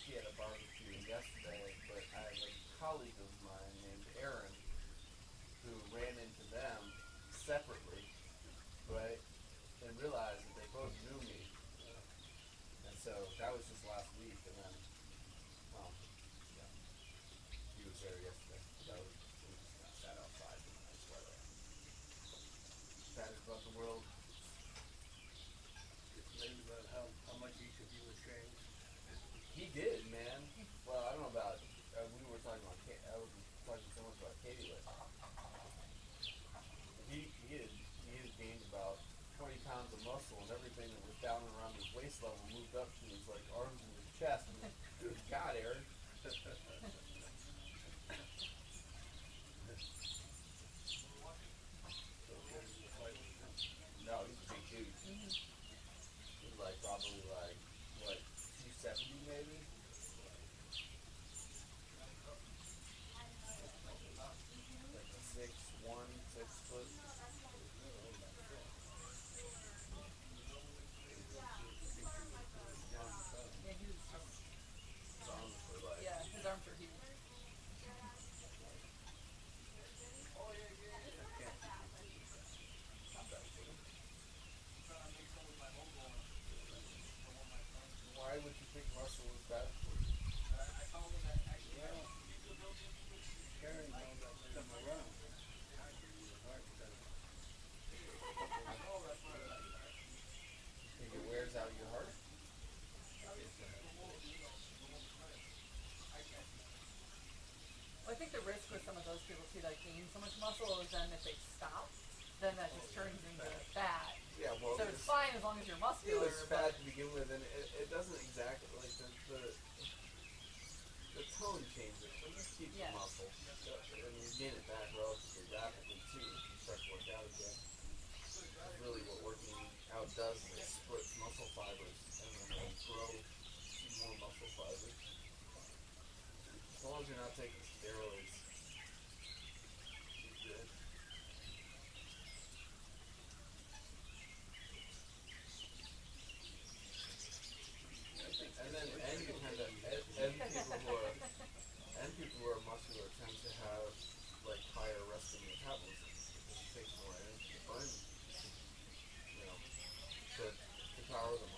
actually at a barbecue yesterday, but I had like a colleague of mine named Aaron who ran into them separately, right? And realized that they both knew me. And so that was just last week, and then, yeah, he was there yesterday. So that was, we just kind of sat outside in the nice weather. Excited about the world. It's amazing about how much each of you have changed. He did, man. Well, I don't know about. We were talking about. I was talking so much about Katie. Like, he had gained about 20 pounds of muscle, and everything that was down and around his waist level moved up to his like arms and his chest. And good God, Aaron. So getting in the fight with him. No, he's a big dude. He's like probably like what 270 maybe. Like 6'1", 6 foot. Oh my God. I think you were 90 pounds. Yeah, he was just, His arms were like. yeah, his arms were huge. I can't keep him from this guy. Not that big. Why would you think muscle is bad for you? Well, carrying all that stuff around, your heart doesn't pump enough blood. Think it wears out your heart? I guess that's it. Well, I think the risk with some of those people too that gain so much muscle is then if they stop, then that just turns into fat. Yeah, well, So it's fine as long as you're it muscular, was but fat to begin with, and it doesn't exactly like the tone changes. It just keeps Yes. the muscle, and you gain it back relatively rapidly too if you start to work out again. That's really what working out does is it splits muscle fibers and then they grow more muscle fibers. As long as you're not taking steroids, you're good. And you tend to and people who are muscular tend to have like higher resting metabolism because it takes more energy to burn, to power the